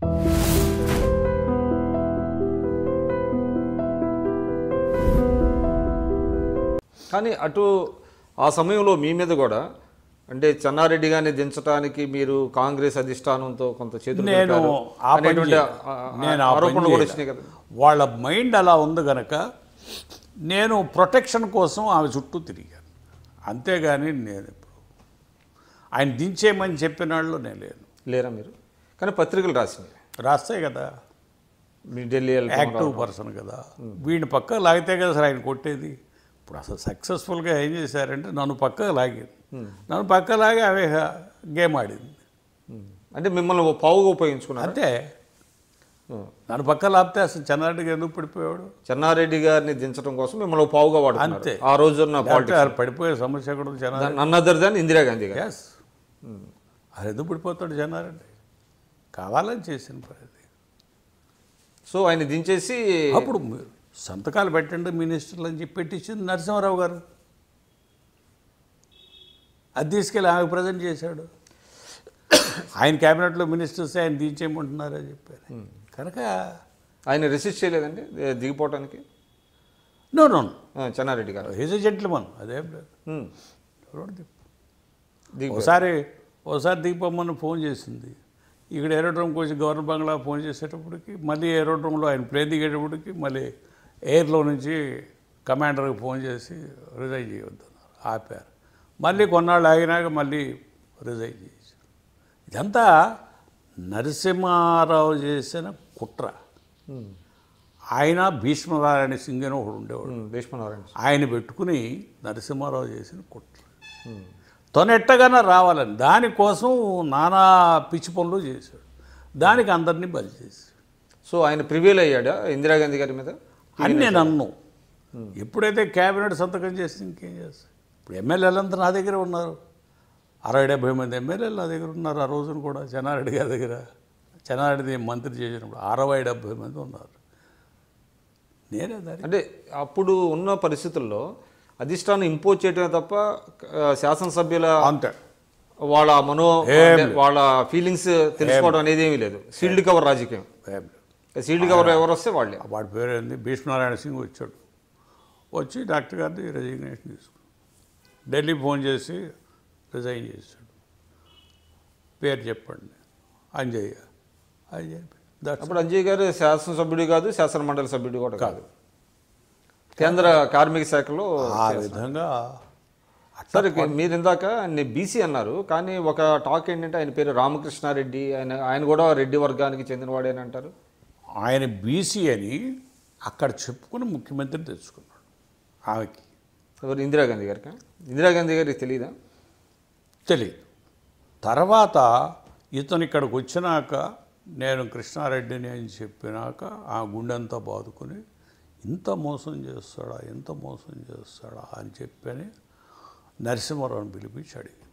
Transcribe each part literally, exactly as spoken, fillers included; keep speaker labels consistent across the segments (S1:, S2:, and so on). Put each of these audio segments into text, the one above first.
S1: కానీ అటు ఆ సమయంలో మీ మీద కూడా అంటే చెన్నారెడ్డి గారిని దించడానికి మీరు కాంగ్రెస్ అధిష్టానంతో కొంత చేతులు
S2: నేను
S1: ఆరోపణలు కూడా వచ్చినాయి కదా.
S2: వాళ్ళ మైండ్ అలా ఉంది కనుక నేను ప్రొటెక్షన్ కోసం ఆమె చుట్టూ తిరిగాను, అంతేగాని నేను ఇప్పుడు ఆయన దించేయమని చెప్పిన వాళ్ళు నేను లేను.
S1: లేరా మీరు? కానీ పత్రికలు రాసినాయి,
S2: రాస్తాయి కదా,
S1: మీ ఢిల్లీ
S2: యాక్టివ్ పర్సన్ కదా, వీడిని పక్క లాగితే కదా సార్ ఆయన కొట్టేది. ఇప్పుడు అసలు సక్సెస్ఫుల్గా ఏం చేశారంటే నన్ను పక్కకు లాగింది, నన్ను పక్క లాగి అవే గేమ్ ఆడింది.
S1: అంటే మిమ్మల్ని పావుగా ఉపయోగించుకున్నారు
S2: అంతే. నన్ను పక్క లాపితే అసలు చెన్నారెడ్డికి ఎందుకు పడిపోయాడు?
S1: చెన్నారెడ్డి గారిని దించడం కోసం మిమ్మల్ని పావుగా వాడుతున్నారు అంతే. ఆ రోజున్న
S2: పడిపోయే సమస్య కూడా చెన్నారెడ్డి
S1: అన్నదర్ దాన్ ఇందిరాగాంధీ గారు.
S2: ఎస్, అది ఎందుకు పడిపోతాడు చెన్నారెడ్డి? కావాలని చేసిన పని.
S1: సో ఆయన దించేసి
S2: అప్పుడు సంతకాలు పెట్టండి మినిస్టర్లు అని చెప్పి పెట్టించింది నరసింహారావు గారు. అది తీసుకెళ్ళి ఆమెకు ప్రజెంట్ చేశాడు. ఆయన క్యాబినెట్లో మినిస్టర్స్ ఆయన దించేయమంటున్నారని చెప్పారు. కనుక
S1: ఆయన రెసిస్ట్ చేయలేదండి దిగిపోవటానికి?
S2: నో నో
S1: చెన్నారెడ్డి గారు
S2: ఈజ్ ఎ జెంట్లమన్, అదేం లేదు. ఒకసారి ఒకసారి దిగిపోమని ఫోన్ చేసింది. ఇక్కడ ఏరోడ్రోమ్కి వచ్చి గవర్నర్ బంగ్లా ఫోన్ చేసేటప్పటికి మళ్ళీ ఏరోడ్రోమ్లో ఆయన ప్లేన్ దిగేటప్పటికి మళ్ళీ ఎయిర్లో నుంచి కమాండర్కి ఫోన్ చేసి రిజైన్ చేయవద్దన్నారు, ఆపారు. మళ్ళీ కొన్నాళ్ళు ఆగినాక మళ్ళీ రిజైన్ చేశారు. ఇదంతా నరసింహారావు చేసిన కుట్ర. ఆయన భీష్మనారాయణ సింగ్ అని ఒకడు ఉండేవాడు,
S1: భీష్మనారాయణ,
S2: ఆయన పెట్టుకుని నరసింహారావు చేసిన కుట్ర. తొనెట్టగానే రావాలని దానికోసం నానా పిచ్చి పనులు చేశాడు, దానికి అందరినీ బలి చేశాడు.
S1: సో ఆయన ప్రివేల్ అయ్యాడా ఇందిరాగాంధీ గారి మీద
S2: అని నేను అన్ను. ఎప్పుడైతే క్యాబినెట్ సంతకం చేస్తే ఇంకేం చేస్తాను? ఇప్పుడు ఎమ్మెల్యేలంతా నా దగ్గర ఉన్నారు, అరవై డెబ్బై మంది ఎమ్మెల్యేలు నా దగ్గర ఉన్నారు. ఆ రోజున కూడా చెన్నారెడ్డి గారి దగ్గర, చెన్నారెడ్డి మంత్రి చేసినప్పుడు అరవై డెబ్బై మంది ఉన్నారు. నేనే దాన్ని
S1: అంటే అప్పుడు ఉన్న పరిస్థితుల్లో అధిష్టానం ఇంపోజ్ చేయటమే తప్ప శాసనసభ్యుల
S2: అంతే
S1: వాళ్ళ మనో వాళ్ళ ఫీలింగ్స్ తెలుసుకోవడం అనేది ఏమీ లేదు. సీల్డ్ కవర్ రాజకీయం. సీల్డ్ కవర్ ఎవరు వస్తే వాళ్ళే.
S2: వాడి పేరు ఏంది, భీష్మనారాయణ సింగ్ వచ్చాడు. వచ్చి డాక్టర్ గారిని రెజిగ్నేషన్ తీసుకున్నాడు. ఢిల్లీ ఫోన్ చేసి రిజైన్ చేశాడు. పేరు చెప్పండి, అంజయ్య. అంజయ్య
S1: అప్పుడు అంజయ్య గారు శాసనసభ్యుడు కాదు, శాసన మండలి సభ్యుడు కూడా కాదు, కేంద్ర కార్మిక శాఖలో
S2: ఆ విధంగా.
S1: సరే, మీరు ఇందాక ఆయన బీసీ అన్నారు, కానీ ఒక టాక్ ఏంటంటే ఆయన పేరు రామకృష్ణారెడ్డి, ఆయన ఆయన కూడా రెడ్డి వర్గానికి చెందినవాడేని అంటారు.
S2: ఆయన బీసీ అని అక్కడ చెప్పుకుని ముఖ్యమంత్రి తెచ్చుకున్నాడు ఆమెకి.
S1: ఎవరు? ఇందిరాగాంధీ గారికి. ఇందిరాగాంధీ గారికి తెలియదా?
S2: తెలియదు. తర్వాత ఇతను ఇక్కడికి వచ్చినాక నేను కృష్ణారెడ్డిని అని చెప్పినాక ఆ గుండెంతా బాదుకుని ఇంత మోసం చేస్తాడా, ఎంత మోసం చేస్తాడా అని చెప్పని నరసింహారావుని పిలిపించి అడిగి,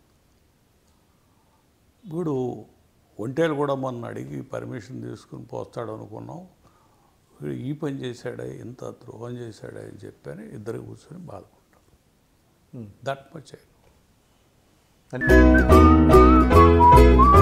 S2: వీడు ఒంటేలు కూడా మొన్న అడిగి పర్మిషన్ తీసుకుని పోస్తాడు అనుకున్నాం, వీడు ఈ పని చేశాడే, ఇంత ద్రోహం చేశాడే అని చెప్పని ఇద్దరు కూర్చొని బాధపడ్డాడు. That much.